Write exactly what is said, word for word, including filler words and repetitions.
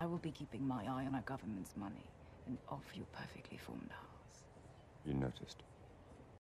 I will be keeping my eye on our government's money and off your perfectly formed house. You noticed?